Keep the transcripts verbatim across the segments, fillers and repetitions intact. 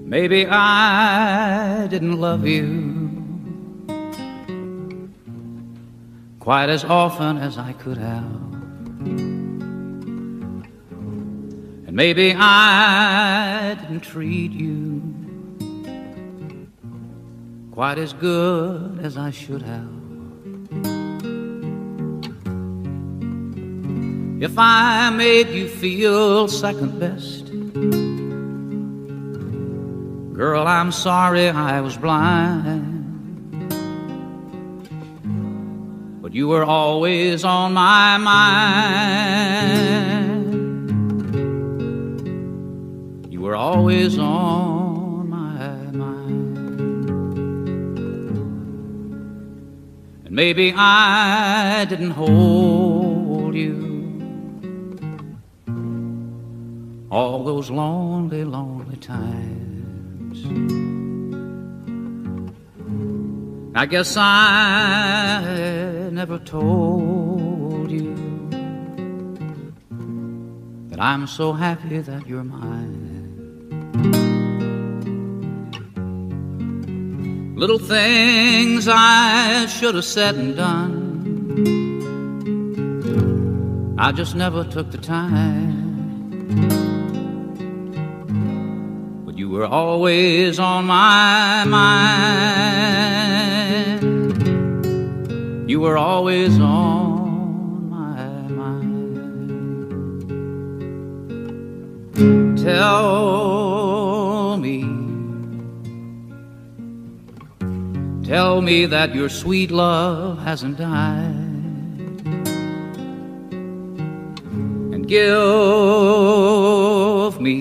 Maybe I didn't love you quite as often as I could have. And maybe I didn't treat you quite as good as I should have. If I made you feel second best, girl, I'm sorry I was blind. But you were always on my mind. You were always on my mind. And maybe I didn't hold you all those lonely, lonely times. I guess I never told you that I'm so happy that you're mine. Little things I should have said and done, I just never took the time. But you were always on my mind. You were always on my mind. Tell me, tell me that your sweet love hasn't died, and give me,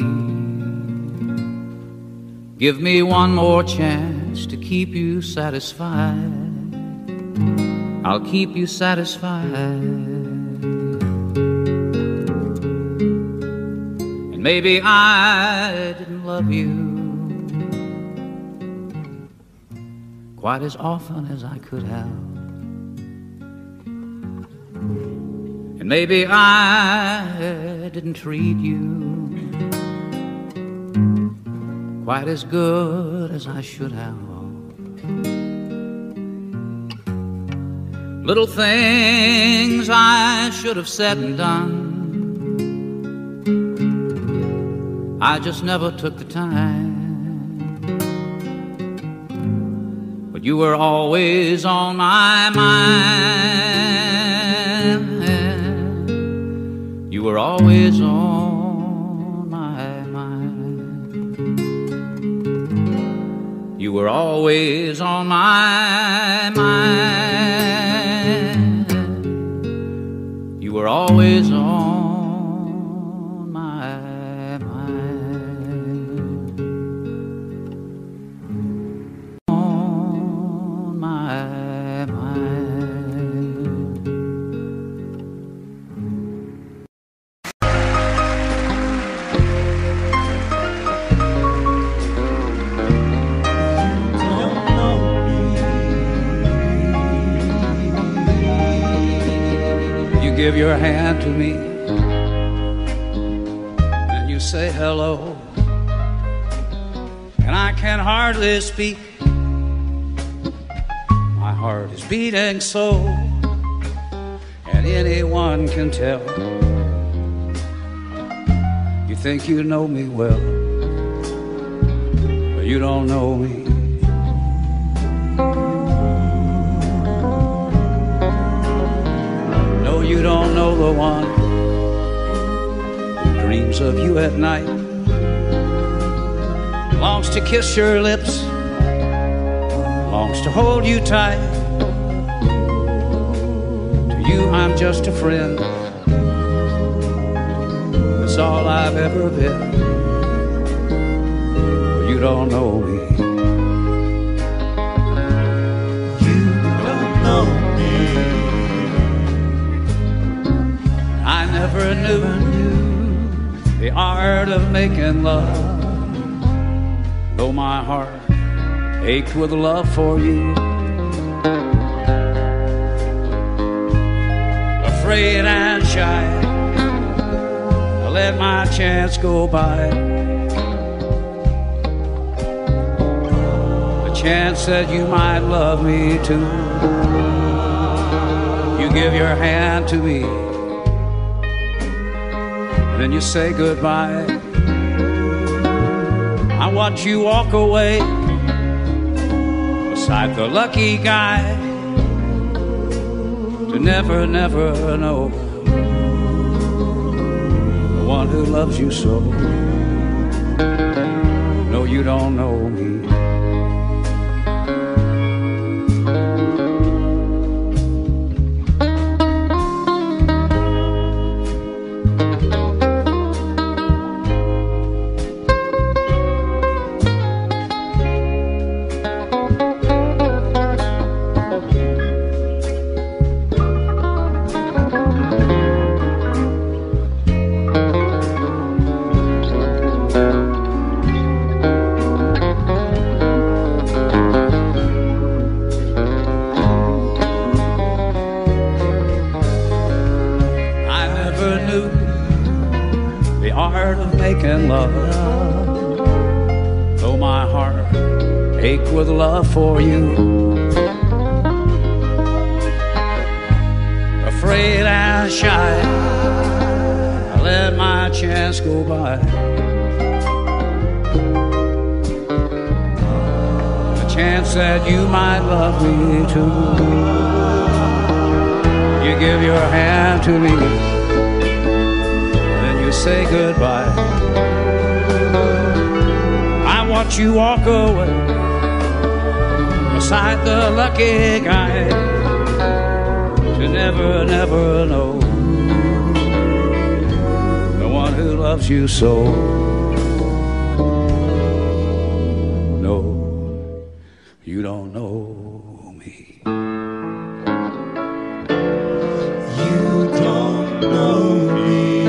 give me one more chance to keep you satisfied. I'll keep you satisfied. And maybe I didn't love you quite as often as I could have. And maybe I didn't treat you quite as good as I should have. Little things I should have said and done, I just never took the time. But you were always on my mind. You were always on my mind. You were always on my mind. You were always on my mind. On my mind. You give your hand to me and you say hello, and I can hardly speak. My heart is beating so, and anyone can tell. You think you know me well, but you don't know me. No, you don't know the one who dreams of you at night, longs to kiss your lips, longs to hold you tight. To you I'm just a friend, that's all I've ever been. But you don't know me. You don't know me. I never knew the art of making love, though my heart ached with love for you. Afraid and shy, I let my chance go by. chance that you might love me too. You give your hand to me, and then you say goodbye. I watch you walk away beside the lucky guy, to never, never know the one who loves you so. No, you don't know me. With love for you, afraid and shy, I let my chance go by. A chance that you might love me too. You give your hand to me, then you say goodbye. I watch you walk away beside the lucky guy, to never, never know the one who loves you so. No, you don't know me. You don't know me.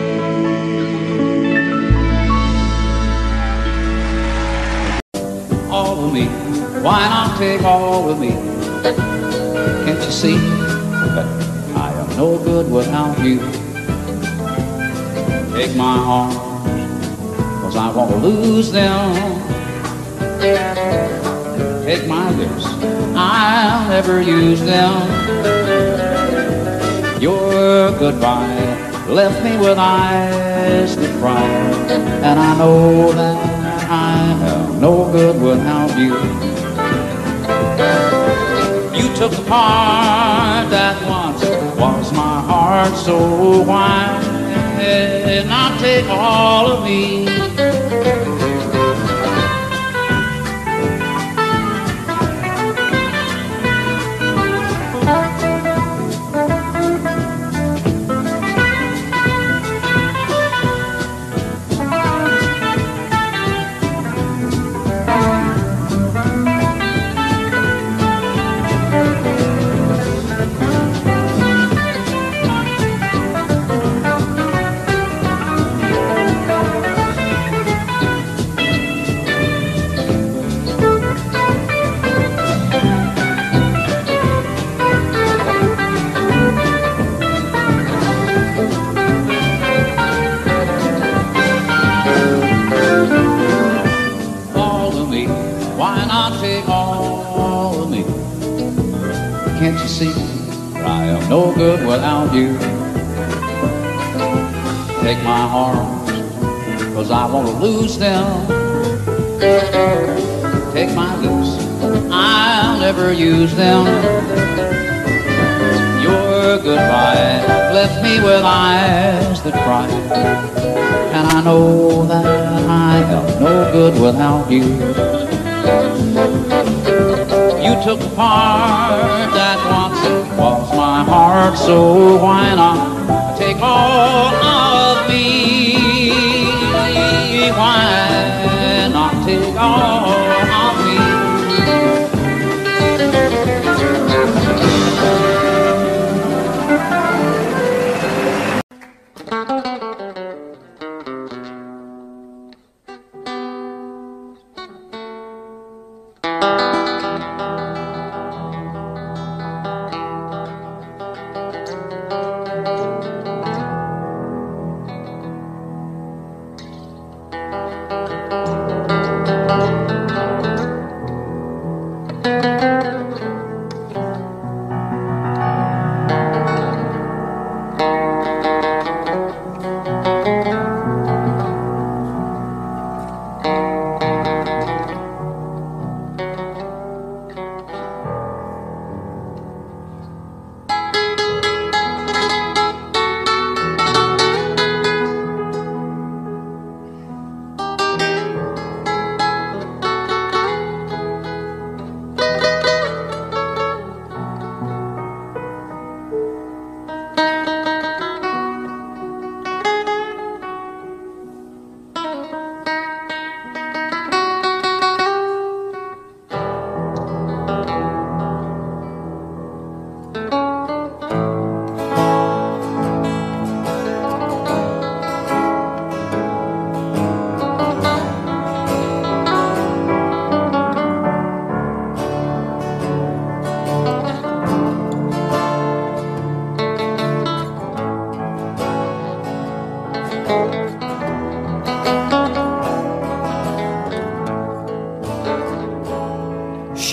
All of me. Why not take all with me? Can't you see that I am no good without you? Take my arms, cause I won't lose them. Take my lips, I'll never use them. Your goodbye left me with eyes that cry, and I know that I am no good without you. You took the part that once was my heart so why not take all of me? Can't you see that I am no good without you? Take my arms, cause I want to lose them. Take my lips, I'll never use them. Your goodbye left me with eyes that cry, and I know that I am no good without you. You took the part that once was my heart, so why not take all of me? Why not take all of me?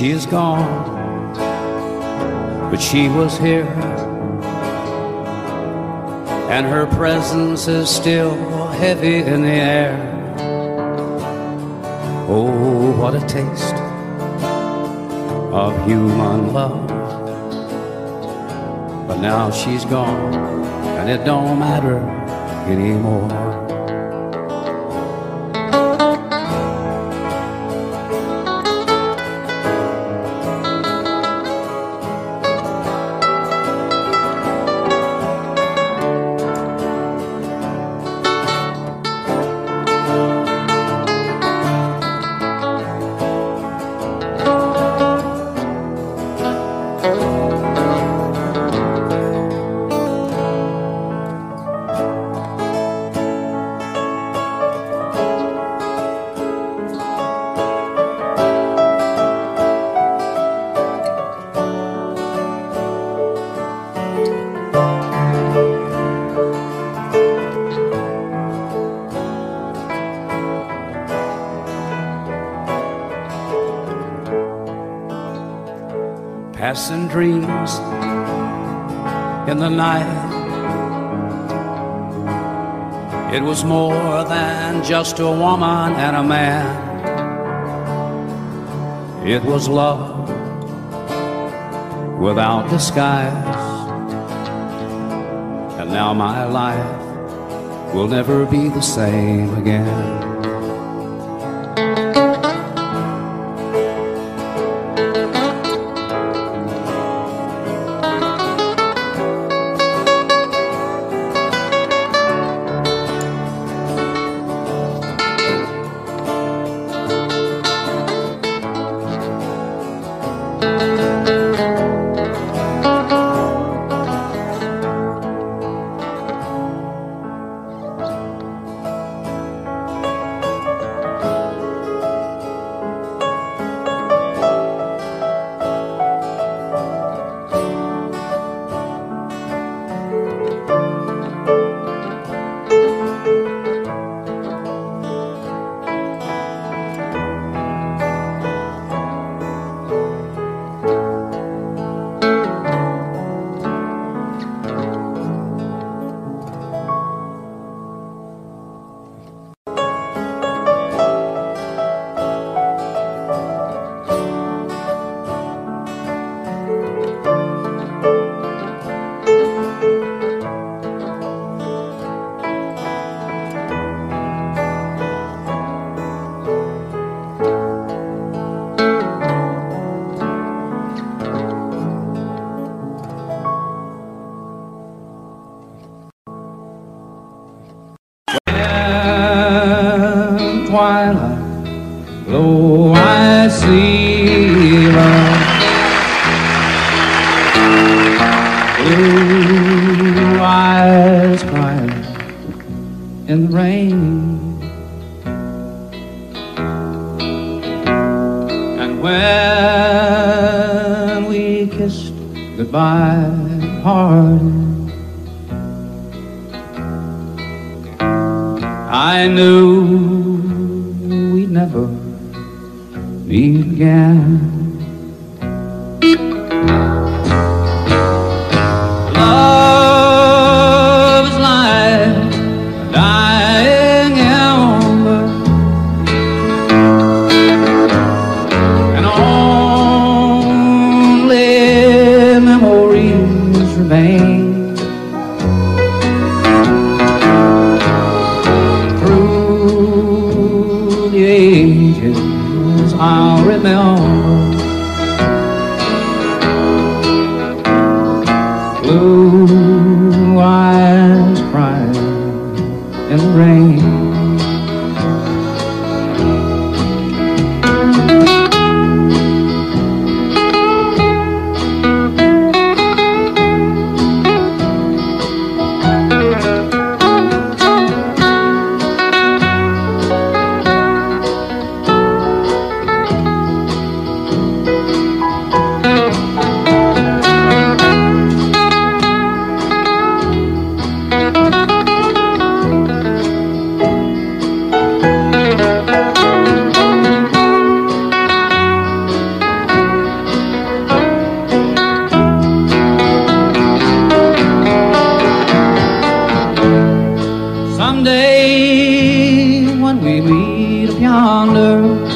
She is gone, but she was here, and her presence is still heavy in the air. Oh, what a taste of human love. But now she's gone, and it don't matter anymore. Passing dreams in the night. It was more than just a woman and a man. It was love without disguise. And now my life will never be the same again. Twilight, lo, I see love, blue eyes crying in the rain. And when we kissed goodbye, hard, I knew we'd never meet again. Love is like a dying ember, and only memories remain. I'll remember blue eyes crying in the rain. yonder,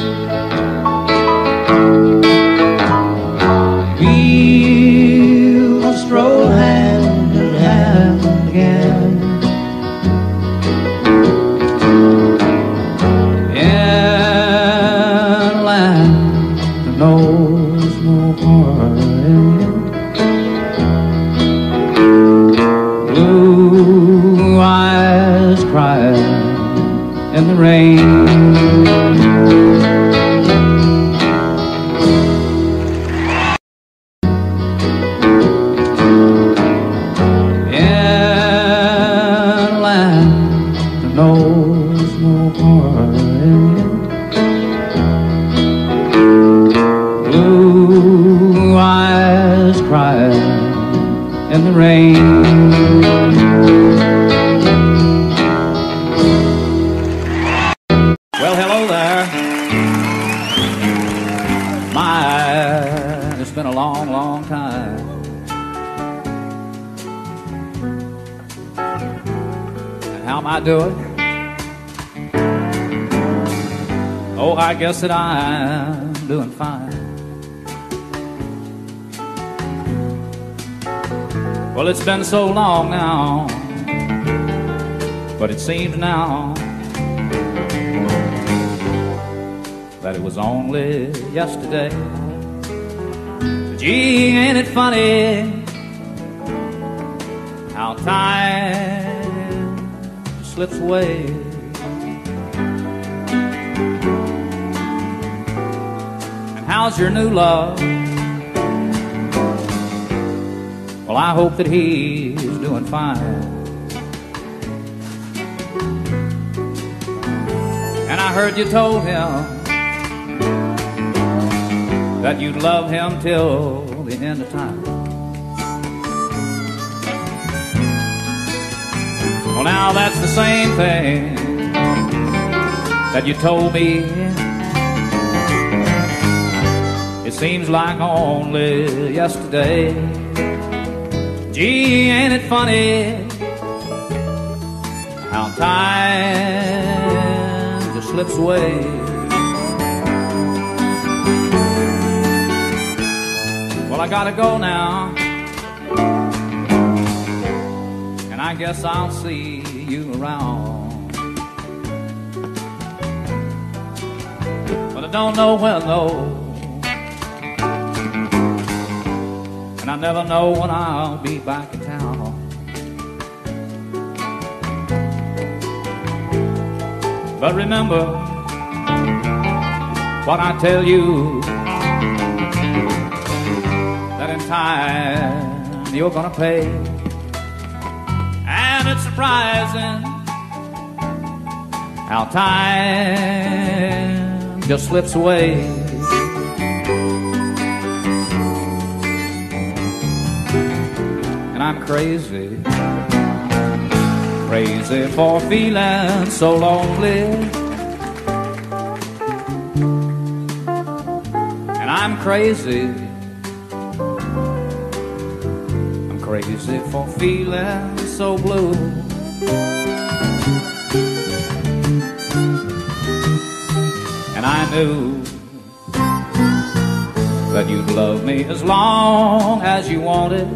we'll stroll hand in hand again. In a land that knows no parting, blue eyes crying in the rain. In a land that knows no parting, blue eyes crying in the rain. Well, hello there. My, it's been a long, long time. And how am I doing? Oh, I guess that I'm doing fine. Well, it's been so long now, but it seems now that it was only yesterday. Gee, ain't it funny how time slips away? And how's your new love? Well, I hope that he's doing fine. And I heard you told him that you'd love him till the end of time. Well, now that's the same thing that you told me. It seems like only yesterday. Gee, ain't it funny how time just slips away? Well, I gotta go now, and I guess I'll see you around. But I don't know when, though, and I never know when I'll be back in town. But remember what I tell you, that in time you're gonna pay. And it's surprising how time just slips away. And I'm crazy, crazy for feeling so lonely. And I'm crazy, I'm crazy for feeling so blue. And I knew that you'd love me as long as you wanted.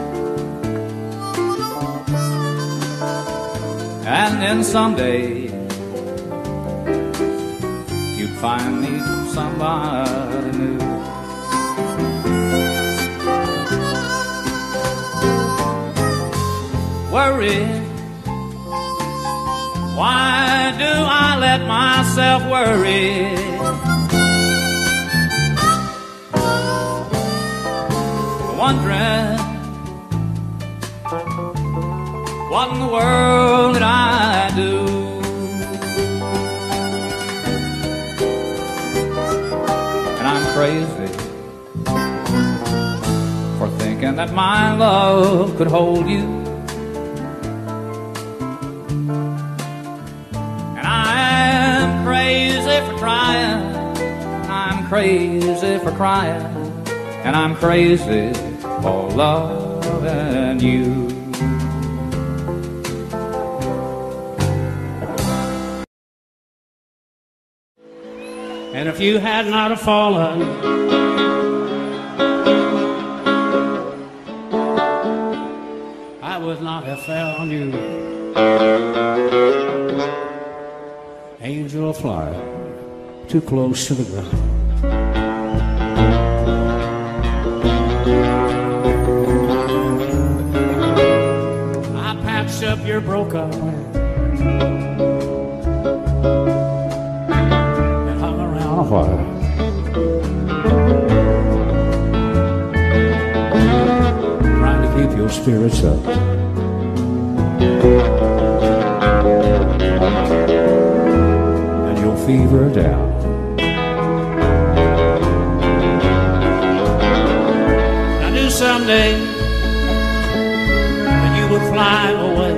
And then someday you'd find me somebody new. Worry, why do I let myself worry? Wondering what in the world did I do? And I'm crazy for thinking that my love could hold you. And I'm crazy for trying, I'm crazy for crying, and I'm crazy for loving you. And if you had not have fallen, I would not have found you. Angel fly too close to the ground. I patched up your broken land and hung around a while. Trying to keep your spirits up. And your fever down. I knew someday that you would fly away.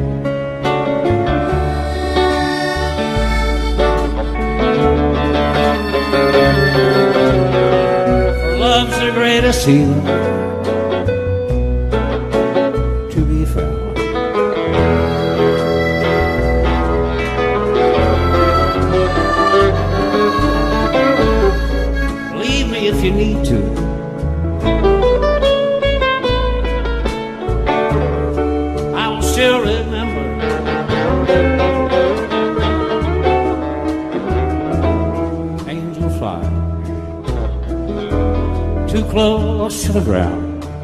For love's the greatest healer to be found. Leave me if you need to. I will still remember. Angel fly too close to the ground.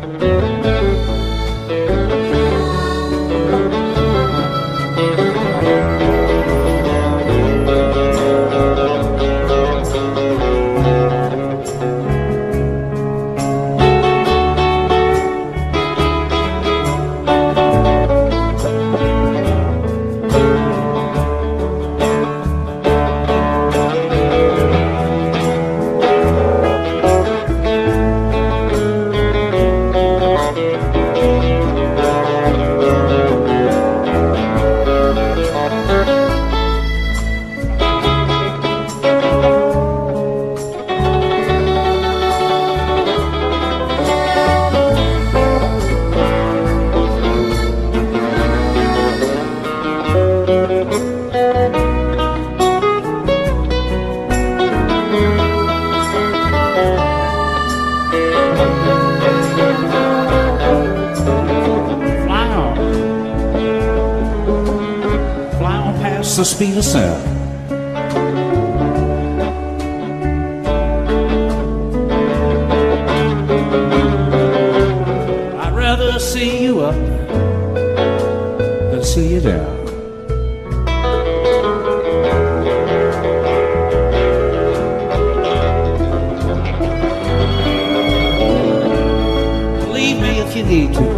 The speed of sound. I'd rather see you up than see you down. Leave me if you need to.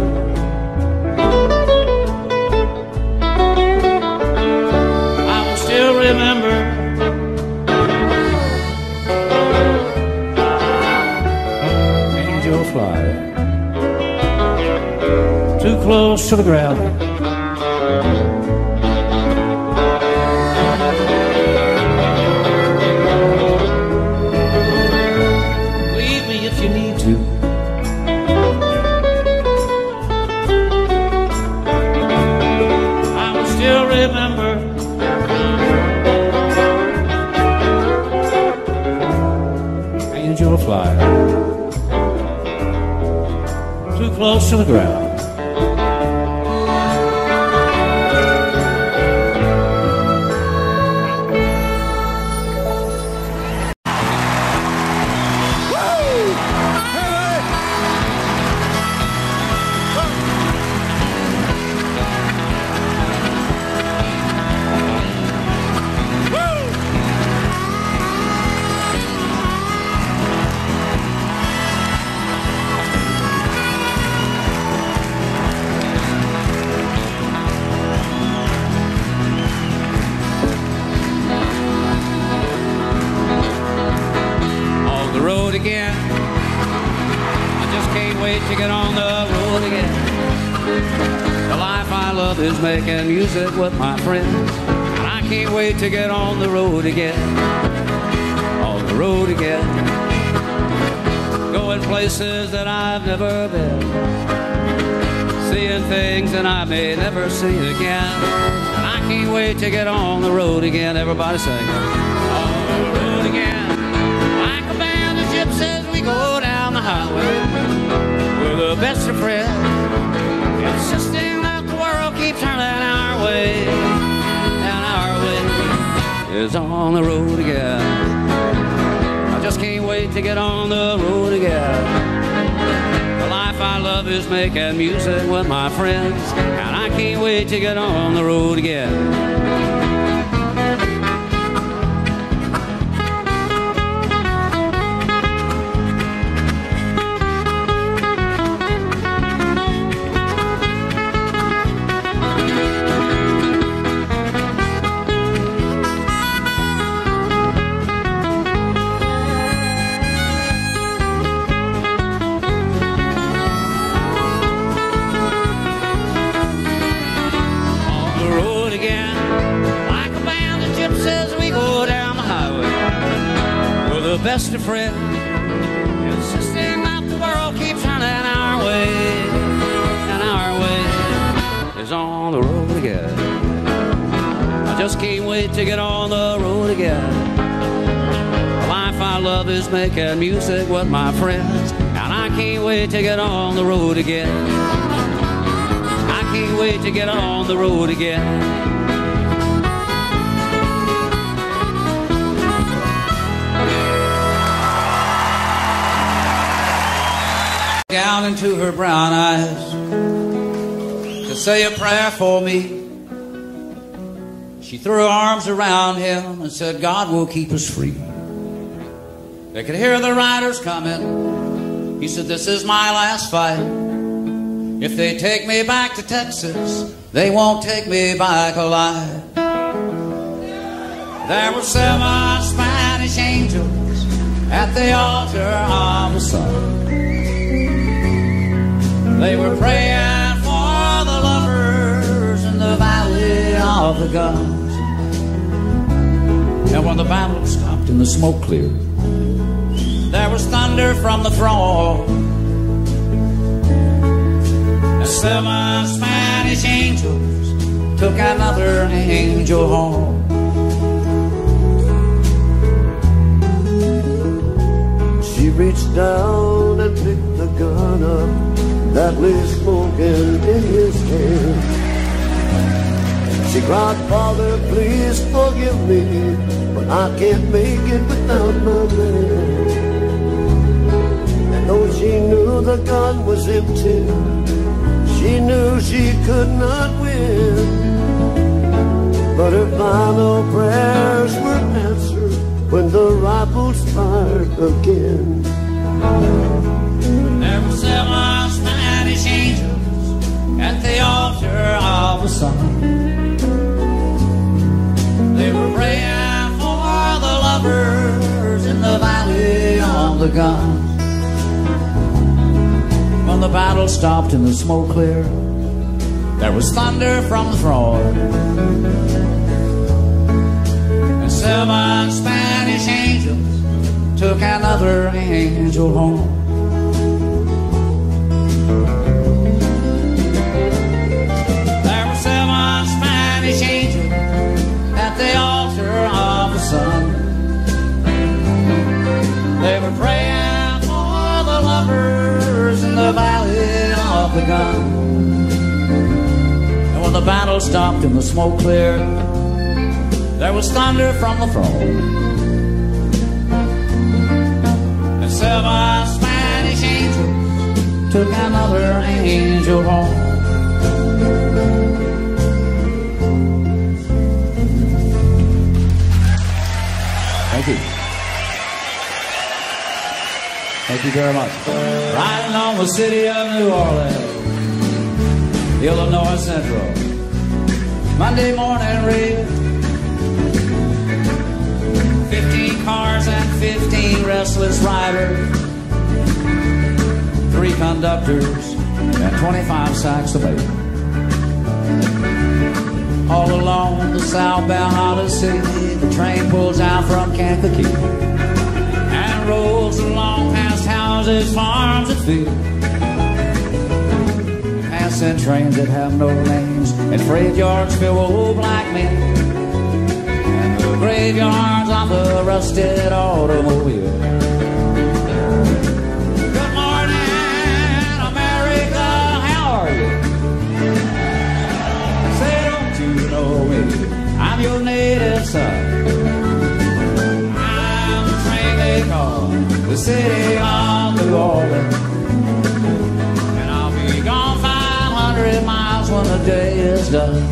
Remember, angel fly too close to the ground. Leave me if you need to. I will still remember. Angel fly too close to the ground. Again, I just can't wait to get on the road again. The life I love is making music with my friends, and I can't wait to get on the road again. On the road again, going places that I've never been, seeing things that I may never see again. And I can't wait to get on the road again. Everybody sing. On the road again. is on the road again. I just can't wait to get on the road again. The life I love is making music with my friends, and I can't wait to get on the road again. Best of friends, insisting that the world keeps running our way, and our way is on the road again. I just can't wait to get on the road again. The life I love is making music with my friends, and I can't wait to get on the road again. I can't wait to get on the road again. Down into her brown eyes to say a prayer for me. She threw her arms around him and said, God will keep us free. They could hear the riders coming. He said, this is my last fight. If they take me back to Texas, they won't take me back alive. There were seven Spanish angels at the altar of the sun. They were praying for the lovers in the valley of the guns. And when the battle stopped and the smoke cleared, there was thunder from the throne. And seven Spanish angels took another angel home. She reached down and picked the gun up that lay smoking in his hand. She cried, Father, please forgive me, but I can't make it without my man. And though she knew the gun was empty, she knew she could not win. But her final prayers were answered when the rifles fired again. There were seven Spanish angels at the altar of the sun. They were praying for the lovers in the valley of the guns. When the battle stopped and the smoke cleared, there was thunder from the throne. And seven Spanish angels took another angel home. There were seven Spanish angels at the altar of the sun. They were praying for the lovers in the valley of the gun. And when the battle stopped and the smoke cleared, there was thunder from the throne. Seven Spanish angels took another angel home. Thank you. Thank you very much. Riding on the city of New Orleans, Illinois Central, Monday morning rain. Fifteen cars and fifteen restless riders, three conductors and twenty-five sacks of bacon. All along the southbound Odyssey, the train pulls out from Kankakee and rolls along past houses, farms, and fields. Passing trains that have no names and freight yards filled with old black men. Graveyards of the rusted automobile. Good morning, America, how are you? Say, don't you know me? I'm your native son. called the city of New Orleans. And I'll be gone five hundred miles when the day is done.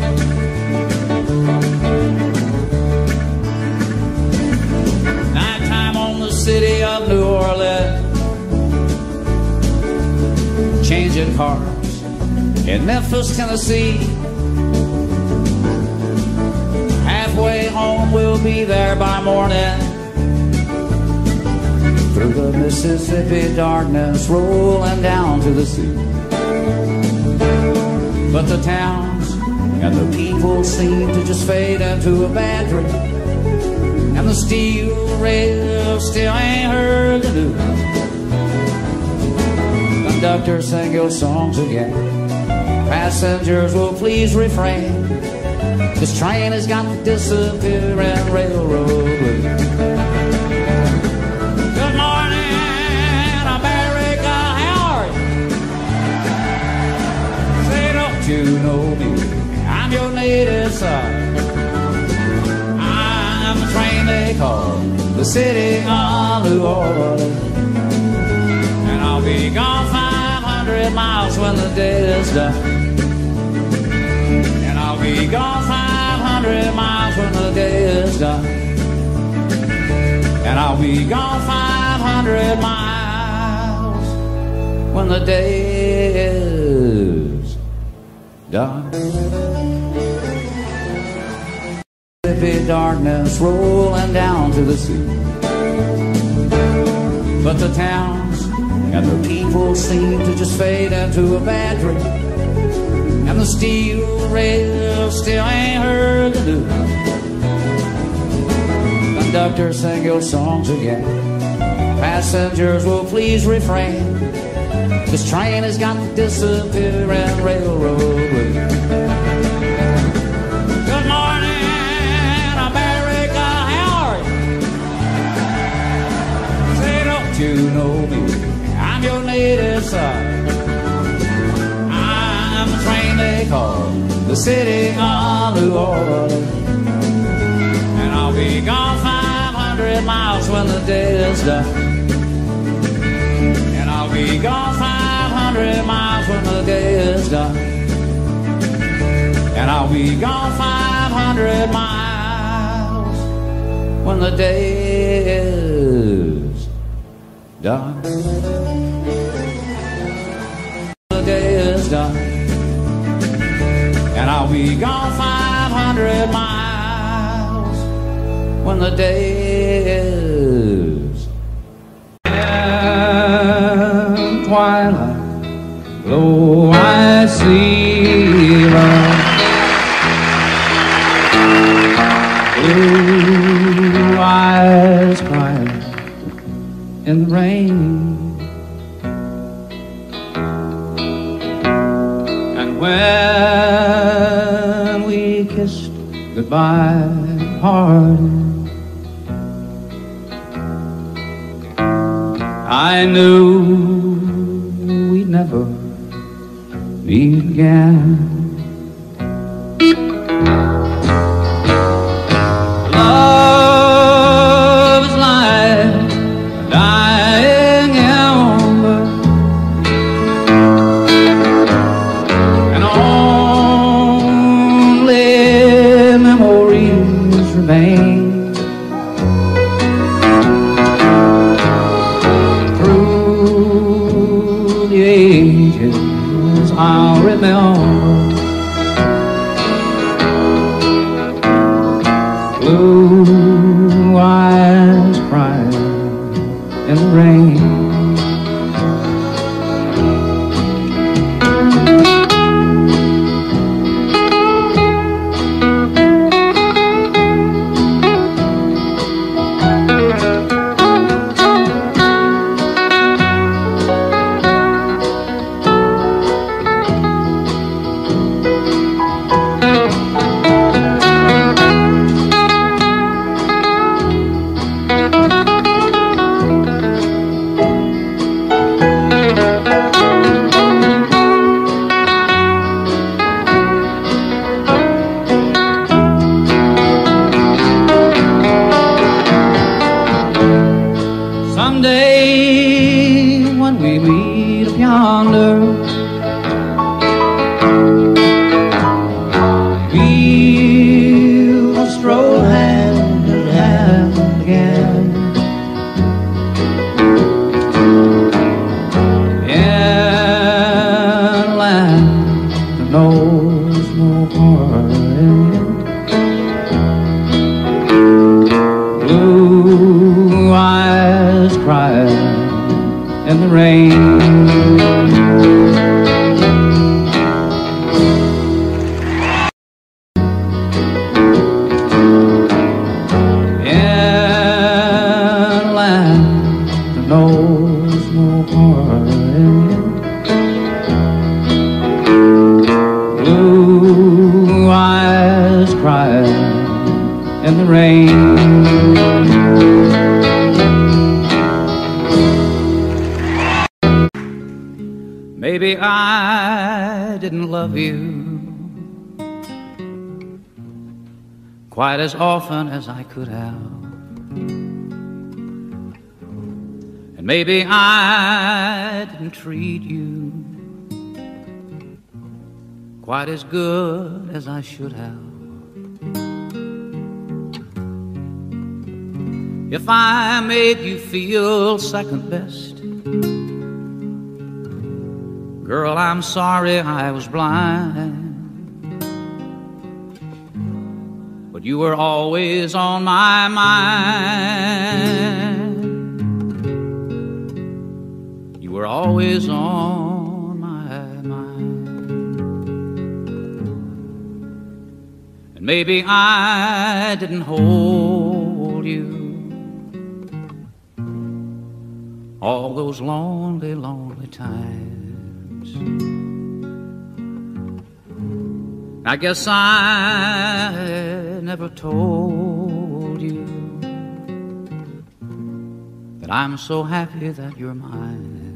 Nighttime on the city of New Orleans, changing cars in Memphis, Tennessee. Halfway home, we'll be there by morning. Through the Mississippi darkness, rolling down to the sea. But the towns and the people seem to just fade into a bad dream, and the steel rails still ain't heard the news. Conductor, sing your songs again. Passengers will please refrain. This train has got to disappear in railroad blues. Good morning, America, how are you? Say, don't you know me? I'm your native son. I'm the train they call the city of New Orleans. And I'll be gone five hundred miles when the day is done. And I'll be gone five hundred miles when the day is done. And I'll be gone five hundred miles when the day is done. Mississippi darkness rolling down to the sea. But the towns and the people seem to just fade into a bad dream, and the steel rails still ain't heard the news. Conductor, sing your songs again. Passengers will please refrain. This train has got to disappear in railroad blues. Good morning, America, how are you? Say, don't you know me? I'm your native son. I'm the train they call the city of New Orleans. And I'll be gone five hundred miles when the day is done. And I'll be gone five hundred miles when the day is done. And I'll be gone five hundred miles when the day is done. The day is done. And I'll be gone five hundred miles when the day is in twilight. Lo, I see love, blue eyes crying in the rain, and when we kissed goodbye hard, I knew we'd never meet again. Love is like a dying ember, and only memories remain. Through the ages I'll remember blue eyes crying in the rain. Someday when we meet up yonder, we'll stroll hand in hand again in a land that knows no parting. Blue eyes crying in the rain. In the rain. Maybe I didn't love you quite as often as I could have, and maybe I didn't treat you quite as good as I should have. If I made you feel second best, girl, I'm sorry I was blind, but you were always on my mind. You were always on my mind. And maybe I didn't hold you all those lonely, lonely times. I guess I never told you that I'm so happy that you're mine.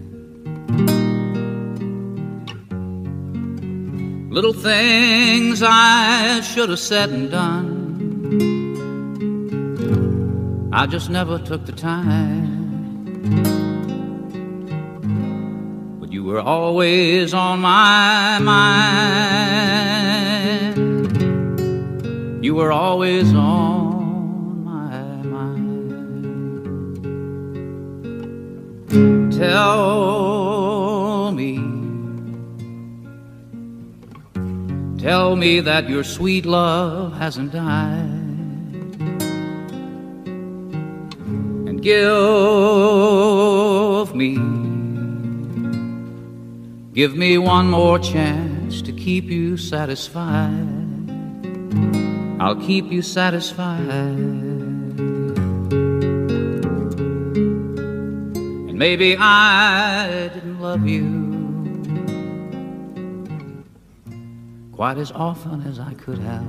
Little things I should have said and done, I just never took the time. You were always on my mind. You were always on my mind. Tell me, tell me that your sweet love hasn't died, and give me Give me one more chance to keep you satisfied. I'll keep you satisfied. And maybe I didn't love you quite as often as I could have.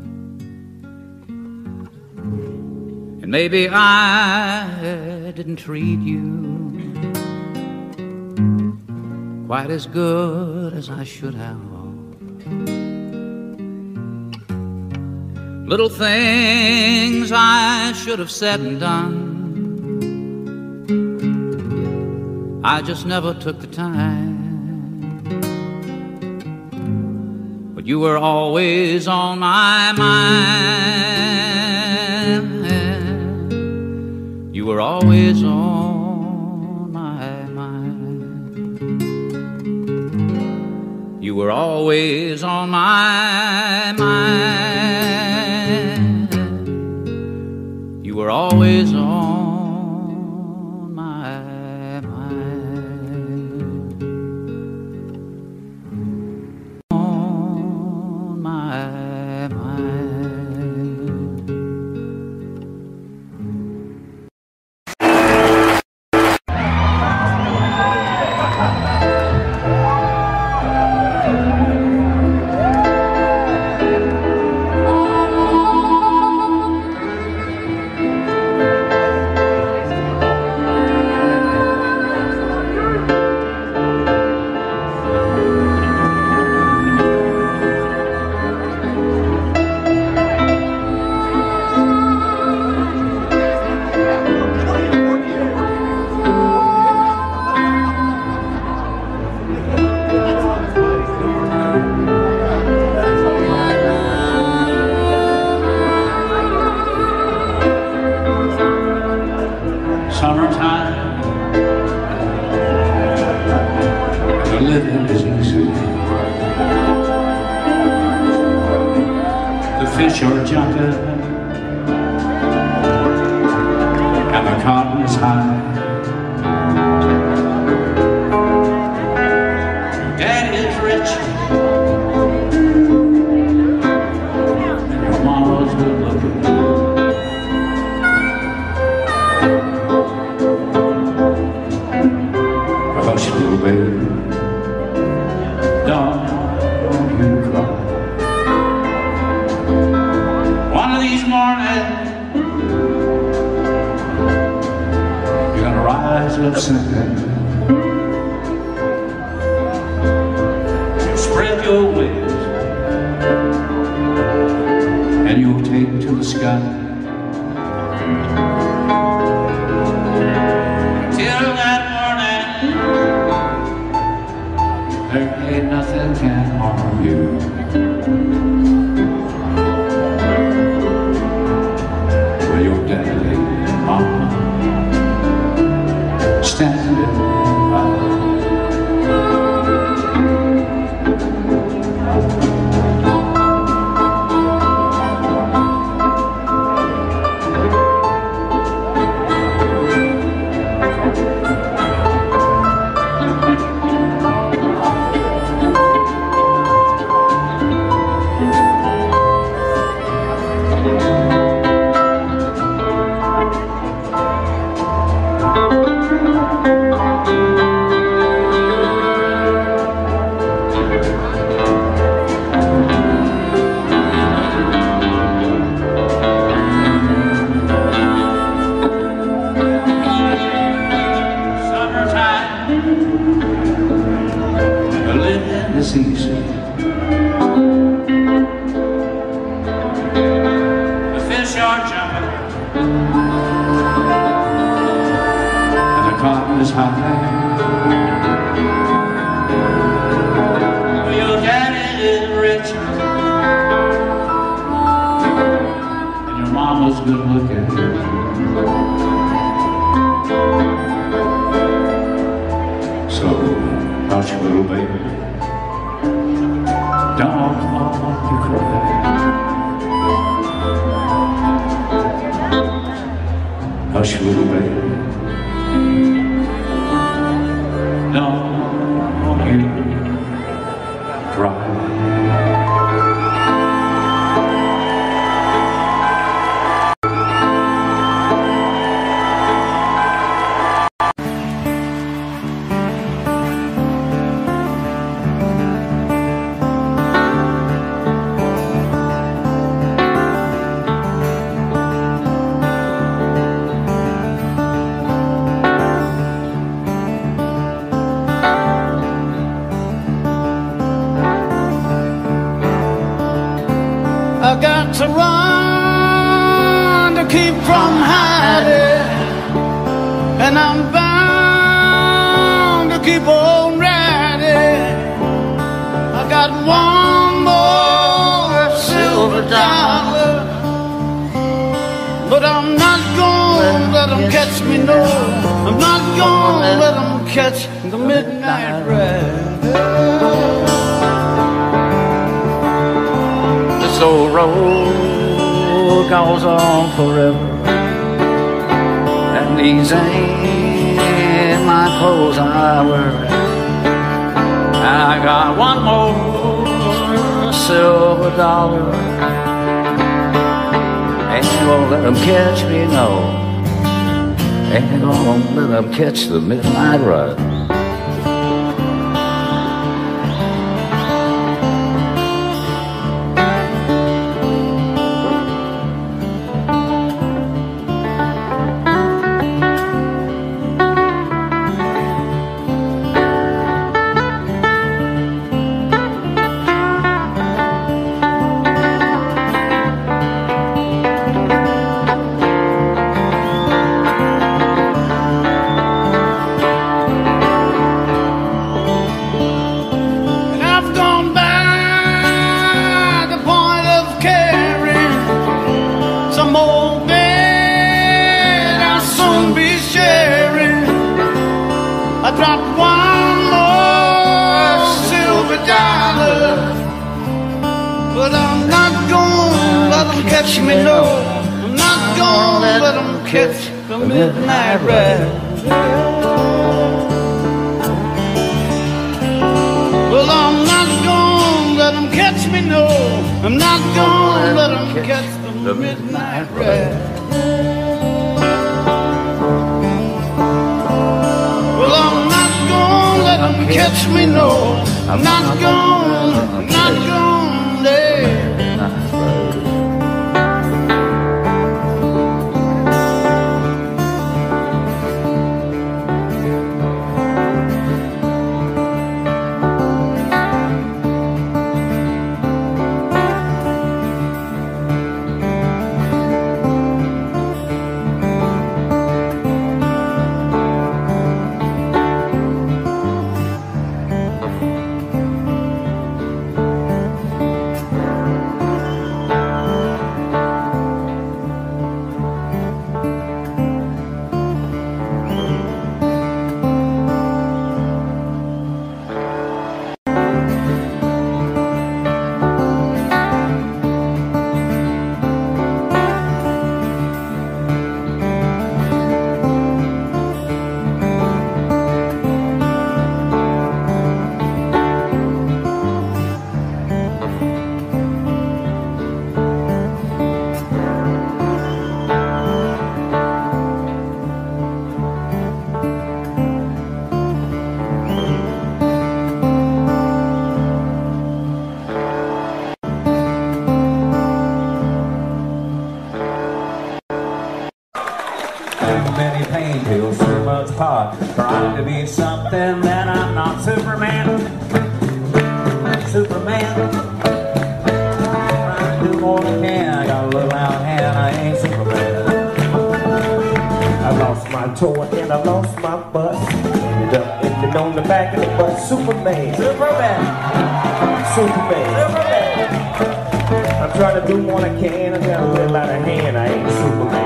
And maybe I didn't treat you quite as good as I should have. Little things I should have said and done, I just never took the time. But you were always on my mind. You were always on You were always on my mind. You were always on my mind. On my mind. summertime, the living is easy. The fish are jumping, and the cotton is high. Daddy is rich, and your mama's good looking. Hush, little baby, don't you cry. One of these mornings, you're gonna rise up singing. You'll spread your wings, and you'll take to the sky. Till that morning, there ain't nothing can harm you. Where your daddy and mama standing by. Easy. The fish are jumping, and the cotton is high. Your daddy is rich, and your mama's good looking. So, hush, little baby, don't you cry. Hush, little baby, don't you cry. I got to run to keep from hiding, and I'm bound to keep on riding. I got one more silver dollar, but I'm not gonna let them catch me, no. I'm not gonna let them catch the midnight ride. This old road goes on forever, and these ain't my clothes I wear. I got one more silver dollar, ain't gonna let them catch me, no. Ain't gonna let them catch the midnight ride. catch me, no. I'm not gonna let them catch the midnight ride. Well, I'm not gonna let them catch me, no. I'm not gonna let them catch the midnight ride. Well, I'm not gonna let them catch me, no. I'm not gonna, I'm not gonna dare. Many pain pills, too much pot, trying to be something that I'm not. Superman, Superman, trying to do more than I can. I got a little out hand, I ain't Superman. I lost my toe and I lost my bus. Ended up ending on the back of the bus. Superman, Superman, Superman, Superman. I'm trying to do more than I can. I got a little out of hand, I ain't Superman.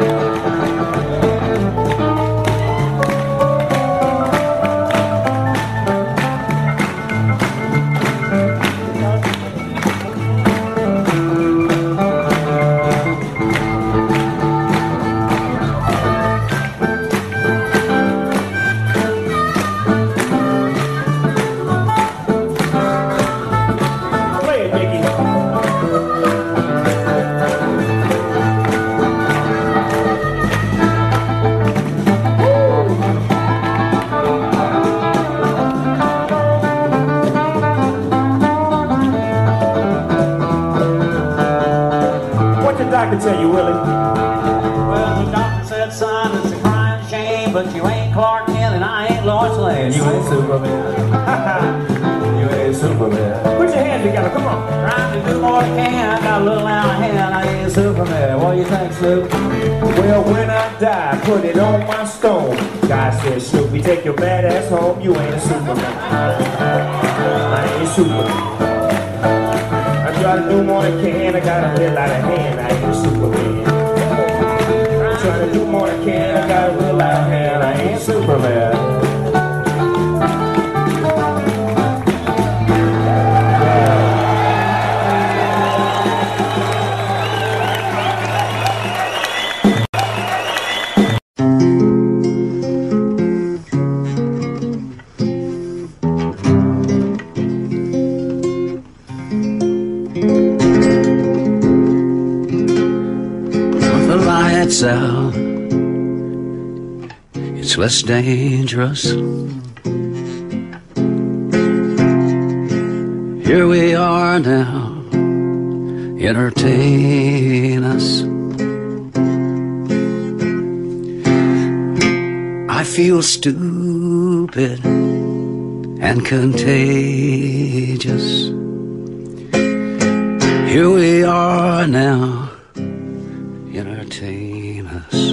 I can tell you, Willie. Well, the doctor said, son, it's a crying shame, but you ain't Clark Kent and I ain't Lois Lane. You ain't Superman. You ain't Superman. Put your hands together, come on. Trying to do more than I can, I got a little out of hand, I ain't Superman. What do you think, Snoop? Well, when I die, put it on my stone. God said, Snoopy, take your bad ass home. You ain't a Superman. I ain't Superman. I try to do more than I can, I got a little out of hand, I ain't Superman. I try to do more than I can, I got a little out of hand, I ain't Superman. Out, it's less dangerous. Here we are now, entertain us. I feel stupid and contagious. Here we are now, entertain us.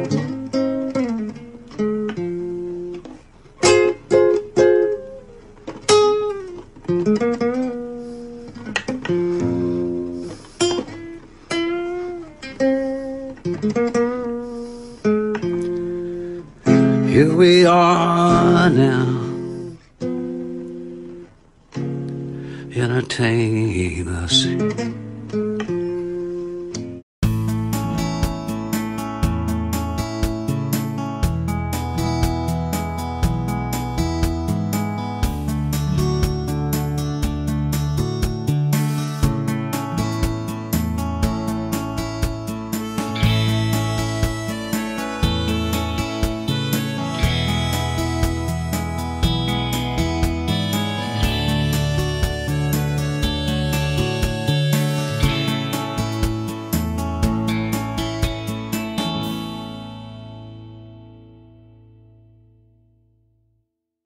Here we are now, entertain us.